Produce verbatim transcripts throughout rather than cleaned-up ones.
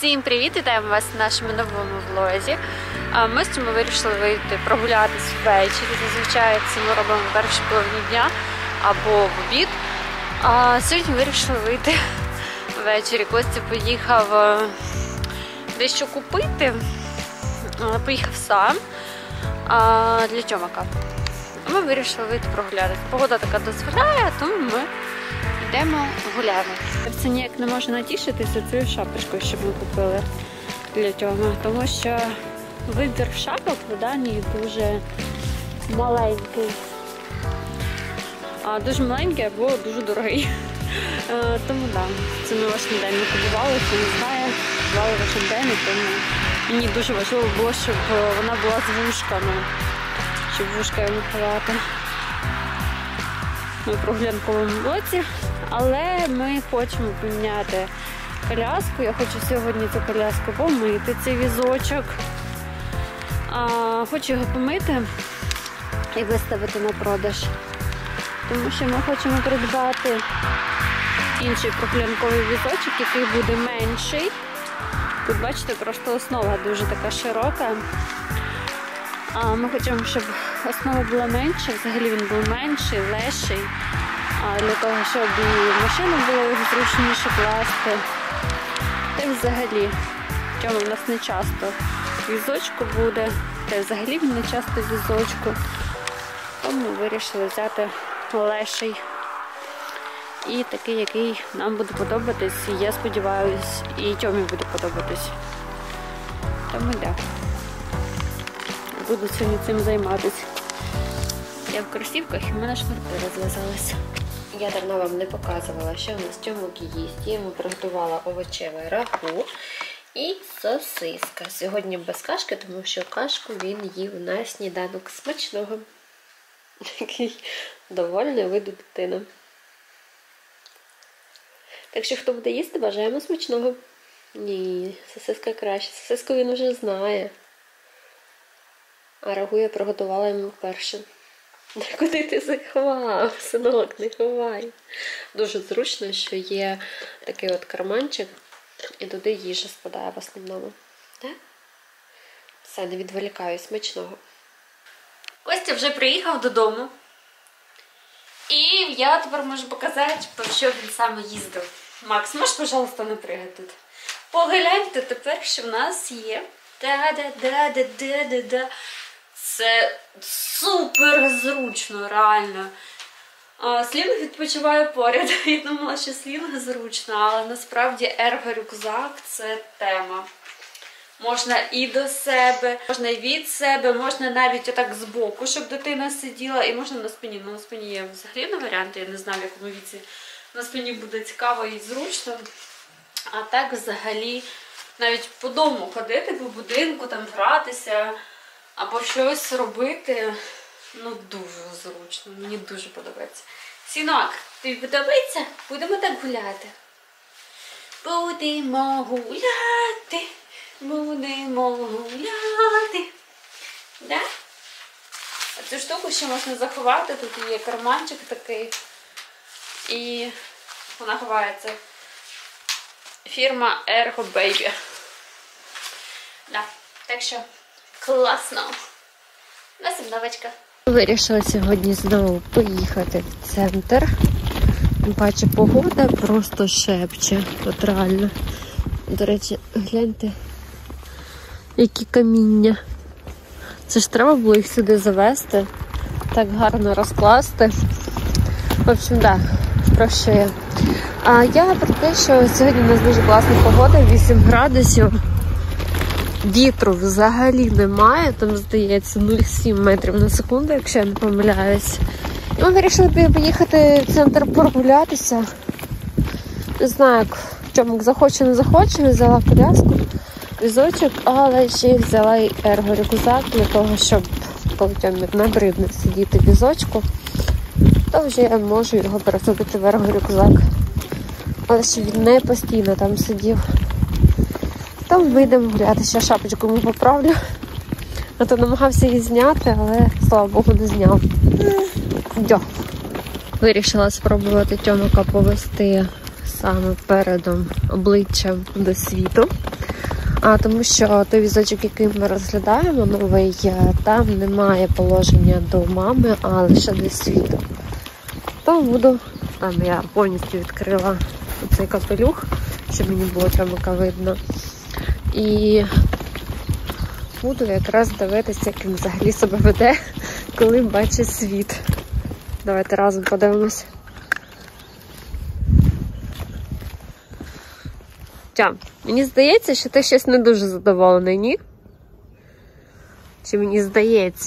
Всім привіт! Вітаємо вас в нашому новому влозі. Ми з цим вирішили вийти прогулятися ввечері. Зазвичай це ми робимо в першій половині дня або в обід. А сьогодні вирішили вийти ввечері. Костя поїхав дещо купити. Поїхав сам для Тьомака. Ми вирішили вийти прогулятися. Погода така дозволяє, тому ми йдемо гуляємо. Це ніяк не може натішитися цією шапочкою, що ми купили для Тьоми, тому що вибір шапок в Данії дуже маленький. А дуже маленький або дуже дорогий. Тому так, да, це ми ваш день ми купували, хто не знає, купували ваш день, тому мені дуже важливо було, щоб вона була з вушками, щоб вушка йому ховати. Ми в прогулянковому блоці, але ми хочемо поміняти коляску. Я хочу сьогодні цю коляску помити, цей візочок. А, хочу його помити і виставити на продаж. Тому що ми хочемо придбати інший прогулянковий візочок, який буде менший. Тут, бачите, просто основа дуже така широка. А ми хочемо, щоб основа була менша, взагалі він був менший, легший, для того, щоб і машину було зручніше класти. Та й взагалі, Тьома в нас не часто візочку буде, та й взагалі він не часто візочку. Тому вирішили взяти легший і такий, який нам буде подобатись, і я сподіваюся, і Тьомі буде подобатись. Тому да. Буду сьогодні цим займатися. Я в кросівках і в мене шкарпи розв'язалися. Я давно вам не показувала, що в нас Тьомик їсть. Я йому приготувала овочеве рагу і сосиска. Сьогодні без кашки, тому що кашку він їв на сніданок. Смачного. Такий довольний виду дитина. Так що, хто буде їсти, бажаємо смачного. Ні, сосиска краще. Сосиску він вже знає. А рагу я приготувала йому вперше. Куди ти заховав, синок, не ховай. Дуже зручно, що є такий от карманчик, і туди їжа спадає в основному. Так? Все, не відволікаюсь, смачного. Костя вже приїхав додому. І я тепер можу показати, про що він саме їздив. Макс, можеш, пожалуйста, не пригати тут? Погляньте тепер, що в нас є. Да-да-да-да-да-да-да. Це супер зручно, реально. А, слінг відпочиває поряд. Я думала, що слінг зручно, але насправді ерго-рюкзак – це тема. Можна і до себе, можна і від себе, можна навіть отак збоку, щоб дитина сиділа, і можна на спині. Ну, на спині є взагалі не варіанти, я не знаю, в якому віці на спині буде цікаво і зручно. А так взагалі навіть по дому ходити, по будинку, там гратися, або щось робити, ну, дуже зручно, мені дуже подобається. Сінок, тобі подобається? Будемо так гуляти. Будемо гуляти, будемо гуляти. Да? А цю штуку ще можна заховати, тут є карманчик такий, і вона ховається. Фірма Ergo Baby. Да, так що класно. Насипновочка. Вирішила сьогодні знову поїхати в центр. Бачу, погода просто шепче. От реально. До речі, гляньте, які каміння. Це ж треба було їх сюди завести. Так гарно розкласти. В общем, так, да, про що я. А я про те, що сьогодні у нас дуже класна погода, вісім градусів. Вітру взагалі немає, там, здається, нуль цілих сім метрів на секунду, якщо я не помиляюсь. І ми вирішили поїхати в центр прогулятися. Не знаю, як Тьомик захоче, не захоче, взяла коляску, візочок, але ще й взяла і ерго-рюкзак для того, щоб, коли Тьомик набридне сидіти в візочку, то вже я можу його пересадити в ерго-рюкзак. Але щоб він не постійно там сидів. Там вийдемо гуляти, ще шапочку йому поправлю. А то намагався її зняти, але, слава Богу, не зняв. Дьо. Вирішила спробувати Тьомика повести саме передом обличчям до світу. А тому що той візочок, який ми розглядаємо, новий, там немає положення до мами, а лише до світу. Тому буду, там я повністю відкрила цей капелюх, щоб мені було чомука видно. І буду якраз дивитися, як він взагалі себе веде, коли бачить світ. Давайте разом подивимось. Тям, мені здається, що ти щось не дуже задоволений, ні? Чи мені здається?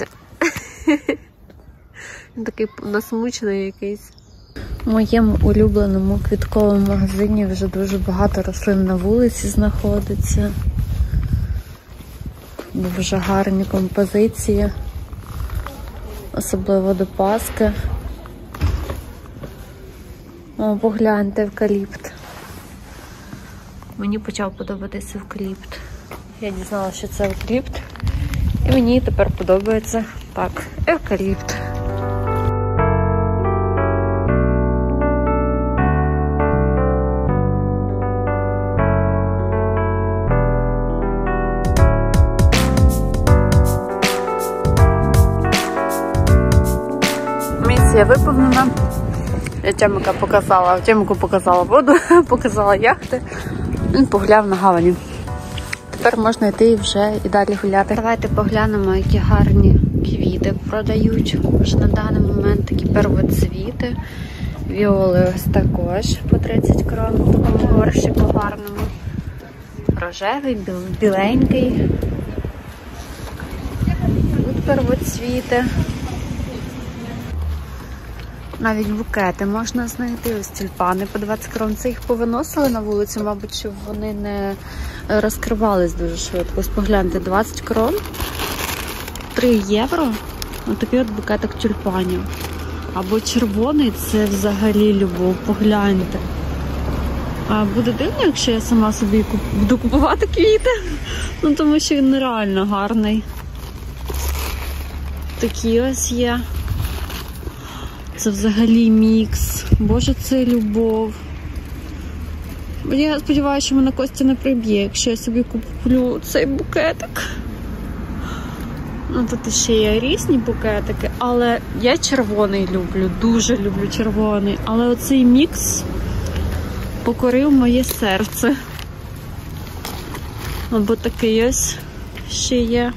Він такий насмучений якийсь. В моєму улюбленому квітковому магазині вже дуже багато рослин на вулиці знаходиться. Дуже гарні композиції. Особливо до Пасхи. О, погляньте, евкаліпт. Мені почав подобатися евкаліпт. Я дізналася, що це евкаліпт. І мені тепер подобається, так, евкаліпт. Місія виповнена. Я Тьомика показала, Тьомику показала воду, показала яхти. Він погуляв на гавані. Тепер можна йти вже і далі гуляти. Давайте поглянемо, які гарні квіти продають. Вже на даний момент такі первоцвіти. Віоли ось також по тридцять крон в такому горщику гарному. Рожевий, біл, біленький. Тут первоцвіти. Навіть букети можна знайти. Ось тюльпани по двадцять крон. Це їх повиносили на вулицю, мабуть, щоб вони не розкривались дуже швидко. Ось погляньте, двадцять крон, три євро. Ось такий от букетик тюльпанів. Або червоний, це взагалі любов, погляньте. А буде дивно, якщо я сама собі куп... буду купувати квіти. Ну, тому що він нереально гарний. Такі ось є. Це взагалі мікс. Боже, це любов. Я сподіваюся, що мене Костя не приб'є, якщо я собі куплю цей букетик. Ну, тут ще є різні букетики, але я червоний люблю, дуже люблю червоний. Але оцей мікс покорив моє серце. Або такий ось ще є.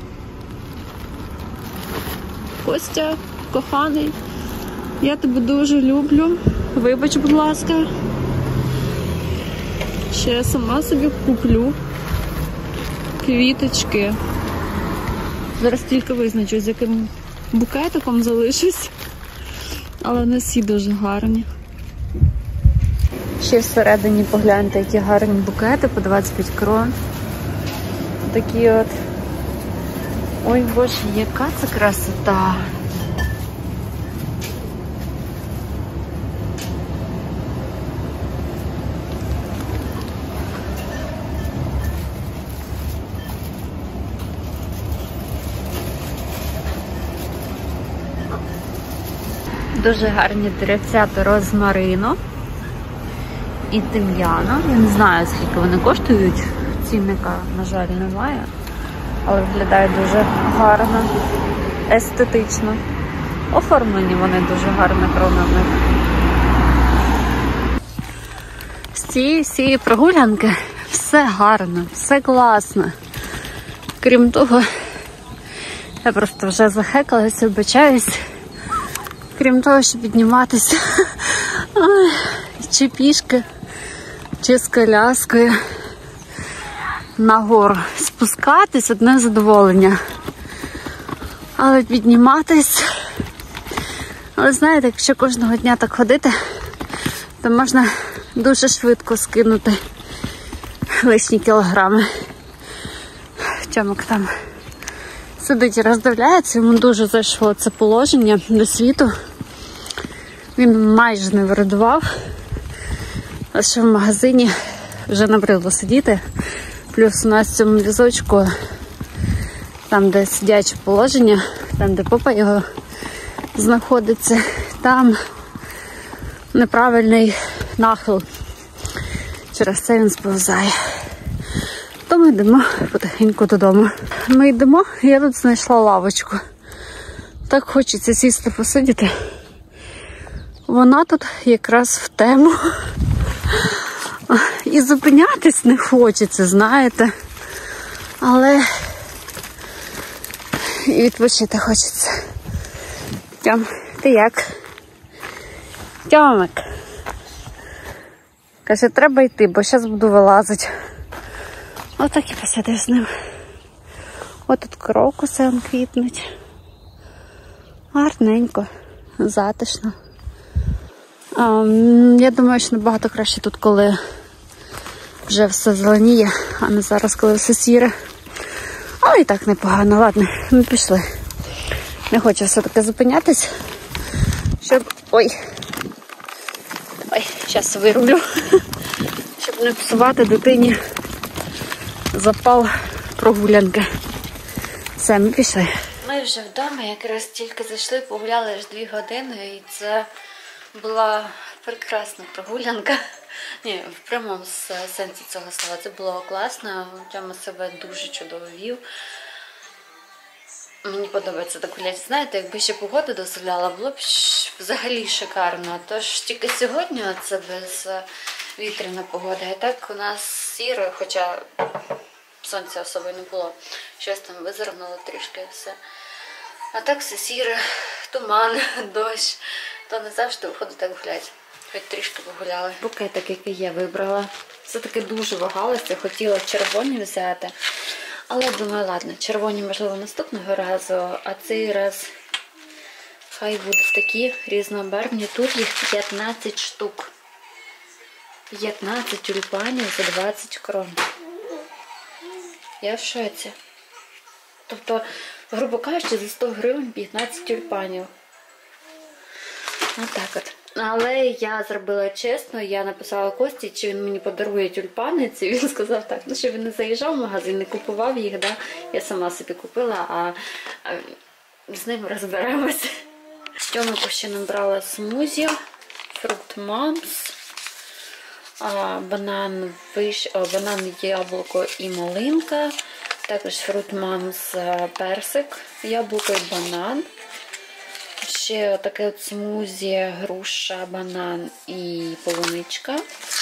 Костя, коханий, я тебе дуже люблю. Вибач, будь ласка. Ще я сама собі куплю квіточки. Зараз тільки визначу, з яким букетиком залишусь. Але не всі дуже гарні. Ще всередині погляньте, які гарні букети по двадцять п'ять крон. Такі от. Ой, боже, яка це красота. Дуже гарні деревця розмарину і тим'яна. Я не знаю, скільки вони коштують. Цінника, на жаль, немає. Але виглядає дуже гарно, естетично. Оформлені вони дуже гарно, крона в них. З цієї всієї прогулянки все гарно, все класно. Крім того, я просто вже захекалася, вибачаюсь. Крім того, щоб підніматися чи пішки, чи з коляскою нагору. Спускатись – одне задоволення. Але підніматись, але знаєте, якщо кожного дня так ходити, то можна дуже швидко скинути лишні кілограми. Тьомик там сидить і роздивляється, йому дуже зайшло це положення до світу. Він майже не вирадував. А ще в магазині вже набридло сидіти. Плюс у нас в цьому візочку, там де сидяче положення, там де попа його знаходиться, там неправильний нахил. Через це він сповзає. Тому Ну, йдемо потихеньку додому. Ми йдемо, я тут знайшла лавочку. Так хочеться сісти, посидіти. Вона тут якраз в тему. І зупинятись не хочеться, знаєте. Але і відпочити хочеться. Тьом, ти як? Тьомик. Каже, треба йти, бо зараз буду вилазити. Отак і посидиш з ним. Ось тут крокуси квітнуть. Гарненько, затишно. А, я думаю, що набагато краще тут, коли вже все зеленіє, а не зараз, коли все сіре. А і так непогано. Ладно, ми пішли. Не хочу все-таки зупинятись, щоб... Ой. Ой, зараз вирублю. Щоб не псувати дитині запал прогулянки. Все, ми пішли. Ми вже вдома, якраз тільки зайшли, погуляли аж дві години, і це була прекрасна прогулянка. Ні, в прямому сенсі цього слова. Це було класно, Тьома себе дуже чудово вів. Мені подобається так гуляти. Знаєте, якби ще погода дозволяла, було б взагалі шикарно. Тож тільки сьогодні це без вітряна погода. І так у нас сіро, хоча сонця особо не було. Щось там визирнуло трішки і все. А так все сіре, туман, дощ. То не завжди виходить так гуляти. Хоч трішки погуляли. Букетик, який я вибрала. Все-таки дуже вагалася, хотіла червоні взяти. Але думаю, ладно, червоні, можливо, наступного разу, а цей раз хай будуть такі різнобарвні. Тут їх п'ятнадцять штук. п'ятнадцять тюльпанів за двадцять крон. Я в шоці. Тобто, грубо кажучи, за сто гривень п'ятнадцять тюльпанів. Отак от. Але я зробила чесно, я написала Кості, чи він мені подарує тюльпани, ці він сказав так, ну, що він не заїжджав в магазин, не купував їх, да? Я сама собі купила, а, а з ним розберемося. Тьомику ще набрала смузі, фрукт мамс, а, банан, виш... а, банан, яблуко і малинка, також фрукт мамс, персик, яблуко і банан. Ще таке от смузі, груша, банан і полуничка.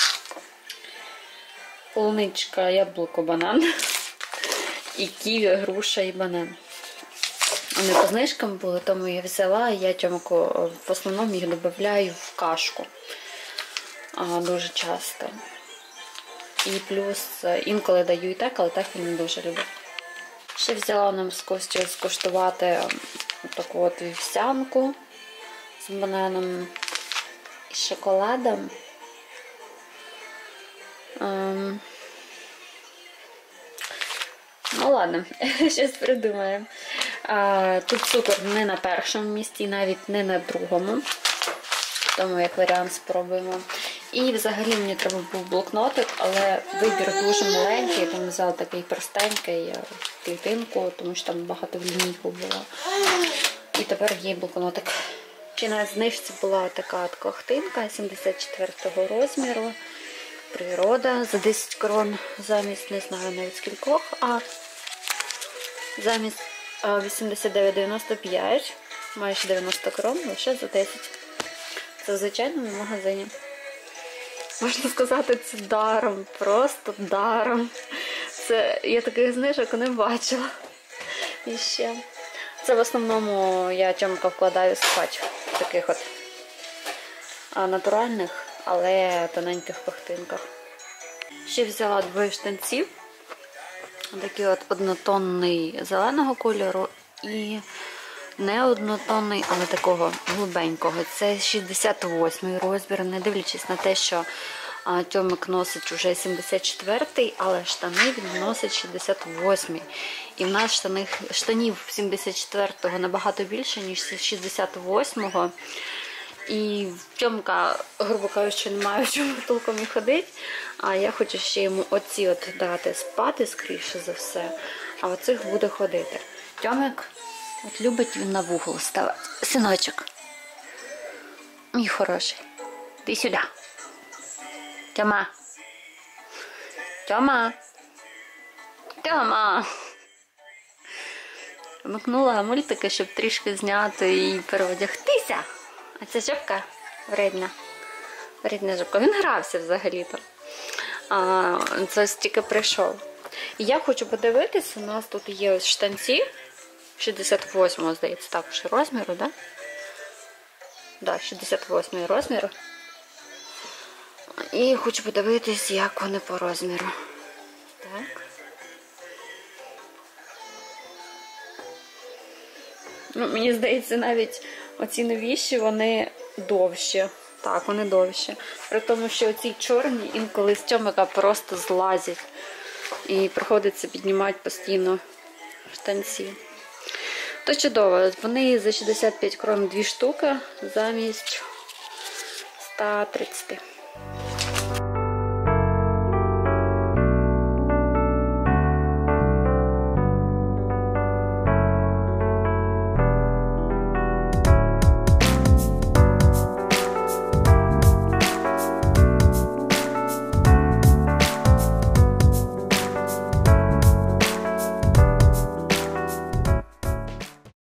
Полуничка, яблуко, банан. І ківі, груша і банан. Вони по знижкам були, тому я взяла. Я Тьомику в основному їх додаю в кашку. А, дуже часто. І плюс інколи даю і так, але так він не дуже любить. Ще взяла нам з Костю скуштувати таку от вівсянку з бананом і шоколадом. Ем... Ну ладно, щось придумаємо. А, тут цукор не на першому місці, навіть не на другому. Тому як варіант спробуємо. І взагалі мені треба був блокнотик, але вибір дуже маленький, тому взяла такий простенький клітинку, тому що там багато в лінійку було. І тепер є блокнотик. Ще на знижці була така от кохтинка сімдесят четвертого розміру. Природа за десять крон замість, не знаю навіть скількох, а замість вісімдесят дев'ять дев'яносто п'ять, майже дев'яносто крон, лише за десять. Це в звичайному магазині. Можна сказати, це даром, просто даром. Це, я таких знижок не бачила. І ще. Це в основному я Тьомка вкладаю спати в таких от а, натуральних, але тоненьких кохтинках. Ще взяла двоє штанців. Такий от однотонний зеленого кольору і не однотонний, але такого глибенького. Це шістдесят восьмий розмір, не дивлячись на те, що а, Тьомик носить уже сімдесят четвертий, але штани він носить шістдесят восьмий. І в нас штани, штанів сімдесят четвертого набагато більше, ніж шістдесят восьмого. І Тьомка, грубо кажучи, не має в чому толком і ходить. А я хочу ще йому оці от дати спати, скоріше за все. А оцих буде ходити. Тьомик, от любить він на вугол ставати. Синочок. Мій хороший. Ти сюди. Тьома. Тьома. Тьома! Вмикнула мультики, щоб трішки зняти і переодягтися. А ця жопка вредна. Вредна жопка. Він грався взагалі-то. А, це ось тільки прийшов. І я хочу подивитися, у нас тут є ось штанці. шістдесят восьмого, здається, також розміру, да? Да, шістдесят восьмого розміру. І хочу подивитись, як вони по розміру. Так. Ну, мені здається, навіть оці новіші, вони довші. Так, вони довші. При тому, що оці чорні інколи з тьомика просто злазять. І приходиться піднімати постійно штанці. То чудово. Вони за шістдесят п'ять крон дві штуки замість ста тридцять.